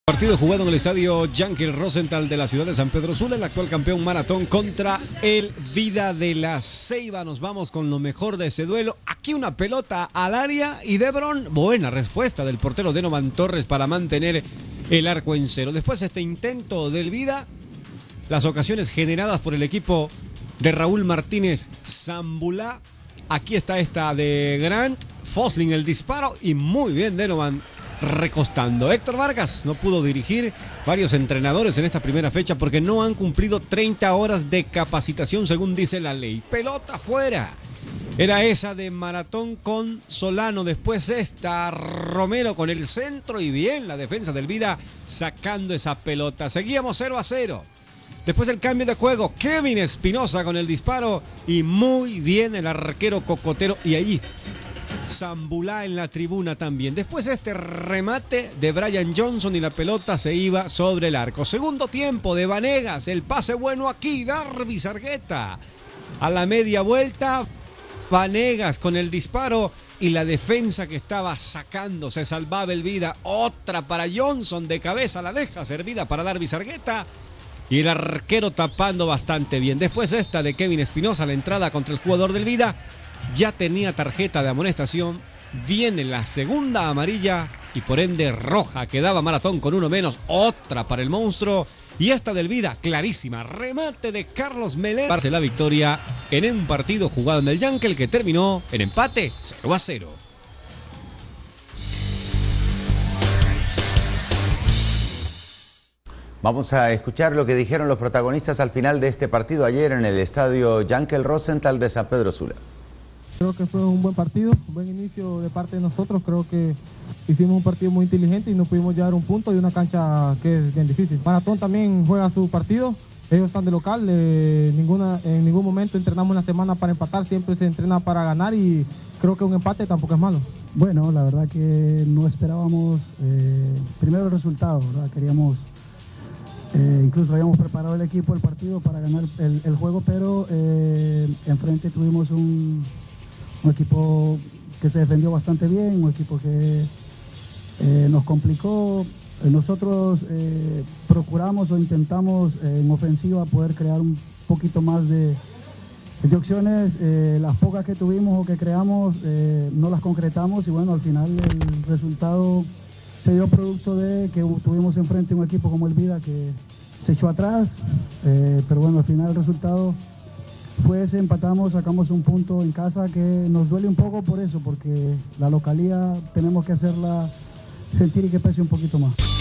Partido jugado en el estadio Yankel Rosenthal de la ciudad de San Pedro Sula, el actual campeón maratón contra el Vida de la Ceiba. Nos vamos con lo mejor de ese duelo. Aquí una pelota al área y Debron, buena respuesta del portero Denovan Torres para mantener el arco en cero. Después este intento del Vida, las ocasiones generadas por el equipo de Raúl Martínez Zambulá. Aquí está esta de Grant, Fosling el disparo y muy bien Denovan recostando. Héctor Vargas no pudo dirigir, varios entrenadores en esta primera fecha porque no han cumplido 30 horas de capacitación según dice la ley. Pelota fuera. Era esa de Maratón con Solano, después esta Romero con el centro y bien la defensa del Vida sacando esa pelota. Seguíamos 0-0. Después el cambio de juego, Kevin Espinosa con el disparo y muy bien el arquero Cocotero y allí Zambulá en la tribuna también. Después este remate de Brian Johnson y la pelota se iba sobre el arco. Segundo tiempo de Vanegas, el pase bueno aquí, Darby Sargueta a la media vuelta. Vanegas con el disparo y la defensa que estaba sacando, se salvaba el Vida. Otra para Johnson de cabeza, la deja servida para Darby Sargueta. Y el arquero tapando bastante bien. Después esta de Kevin Espinosa, la entrada contra el jugador del Vida. Ya tenía tarjeta de amonestación. Viene la segunda amarilla y por ende roja. Quedaba Maratón con uno menos. Otra para el monstruo. Y esta del Vida, clarísima. Remate de Carlos Melé. Para la victoria en un partido jugado en el Yankel que terminó en empate 0-0. Vamos a escuchar lo que dijeron los protagonistas al final de este partido ayer en el estadio Yankel Rosenthal de San Pedro Sula. Creo que fue un buen partido, un buen inicio de parte de nosotros. Creo que hicimos un partido muy inteligente y nos pudimos llevar un punto y una cancha que es bien difícil. Maratón también juega su partido, ellos están de local, en ningún momento entrenamos una semana para empatar, siempre se entrena para ganar y creo que un empate tampoco es malo. Bueno, la verdad que no esperábamos primero el resultado, ¿verdad? Queríamos... incluso habíamos preparado el equipo, el partido para ganar el juego, pero enfrente tuvimos un equipo que se defendió bastante bien, un equipo que nos complicó. Nosotros procuramos o intentamos en ofensiva poder crear un poquito más de opciones. Las pocas que tuvimos o que creamos no las concretamos y bueno, al final el resultado se dio producto de que tuvimos enfrente un equipo como el Vida que se echó atrás, pero bueno, al final el resultado fue ese, empatamos, sacamos un punto en casa que nos duele un poco por eso, porque la localía tenemos que hacerla sentir y que pese un poquito más.